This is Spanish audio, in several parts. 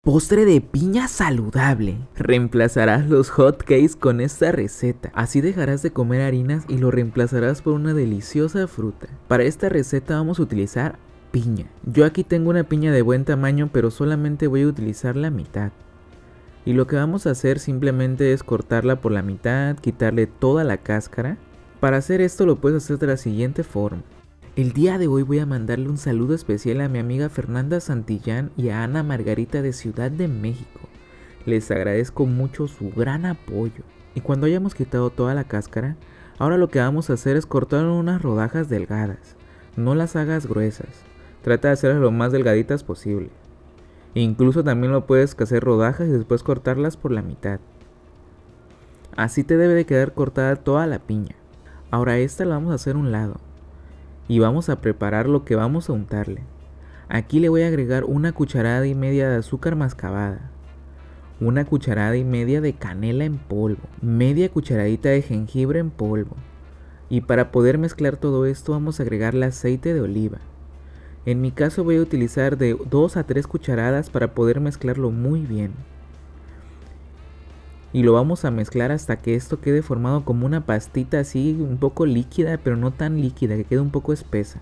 Postre de piña saludable. Reemplazarás los hotcakes con esta receta. Así dejarás de comer harinas y lo reemplazarás por una deliciosa fruta. Para esta receta vamos a utilizar piña. Yo aquí tengo una piña de buen tamaño, pero solamente voy a utilizar la mitad. Y lo que vamos a hacer simplemente es cortarla por la mitad, quitarle toda la cáscara. Para hacer esto lo puedes hacer de la siguiente forma. El día de hoy voy a mandarle un saludo especial a mi amiga Fernanda Santillán y a Ana Margarita de Ciudad de México. Les agradezco mucho su gran apoyo. Y cuando hayamos quitado toda la cáscara, ahora lo que vamos a hacer es cortar unas rodajas delgadas. No las hagas gruesas. Trata de hacerlas lo más delgaditas posible. Incluso también lo puedes hacer rodajas y después cortarlas por la mitad. Así te debe de quedar cortada toda la piña. Ahora esta la vamos a hacer a un lado. Y vamos a preparar lo que vamos a untarle. Aquí le voy a agregar 1,5 cucharadas de azúcar mascabada, 1,5 cucharadas de canela en polvo, media cucharadita de jengibre en polvo. Y para poder mezclar todo esto vamos a agregarle aceite de oliva. En mi caso voy a utilizar de 2 a 3 cucharadas para poder mezclarlo muy bien. Y lo vamos a mezclar hasta que esto quede formado como una pastita así un poco líquida, pero no tan líquida, que quede un poco espesa.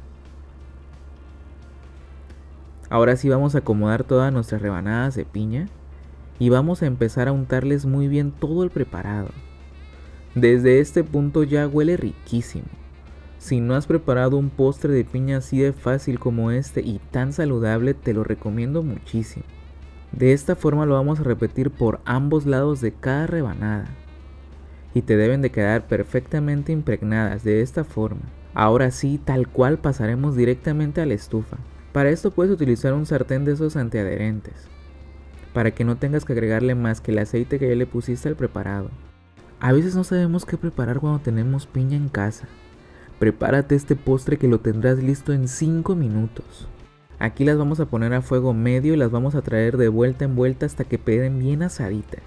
Ahora sí vamos a acomodar todas nuestras rebanadas de piña y vamos a empezar a untarles muy bien todo el preparado. Desde este punto ya huele riquísimo. Si no has preparado un postre de piña así de fácil como este y tan saludable, te lo recomiendo muchísimo. De esta forma lo vamos a repetir por ambos lados de cada rebanada. Y te deben de quedar perfectamente impregnadas de esta forma. Ahora sí, tal cual pasaremos directamente a la estufa. Para esto puedes utilizar un sartén de esos antiadherentes, para que no tengas que agregarle más que el aceite que ya le pusiste al preparado. A veces no sabemos qué preparar cuando tenemos piña en casa. Prepárate este postre que lo tendrás listo en 5 minutos. Aquí las vamos a poner a fuego medio y las vamos a traer de vuelta en vuelta hasta que queden bien asaditas.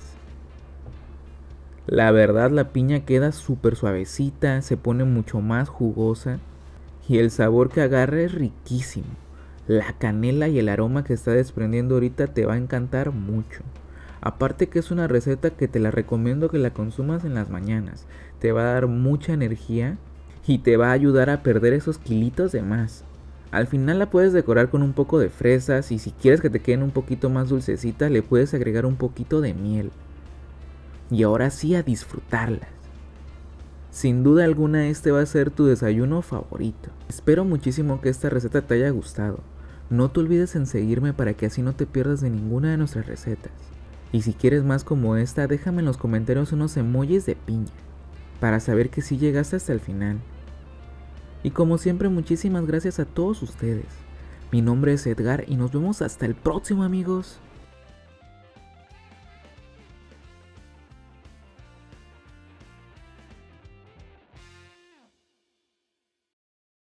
La verdad, la piña queda súper suavecita, se pone mucho más jugosa y el sabor que agarra es riquísimo. La canela y el aroma que está desprendiendo ahorita te va a encantar mucho. Aparte que es una receta que te la recomiendo que la consumas en las mañanas. Te va a dar mucha energía y te va a ayudar a perder esos kilitos de más. Al final la puedes decorar con un poco de fresas y si quieres que te queden un poquito más dulcecitas le puedes agregar un poquito de miel. Y ahora sí a disfrutarlas. Sin duda alguna este va a ser tu desayuno favorito. Espero muchísimo que esta receta te haya gustado. No te olvides en seguirme para que así no te pierdas de ninguna de nuestras recetas. Y si quieres más como esta, déjame en los comentarios unos emojis de piña, para saber que sí llegaste hasta el final. Y como siempre, muchísimas gracias a todos ustedes. Mi nombre es Edgar y nos vemos hasta el próximo, amigos.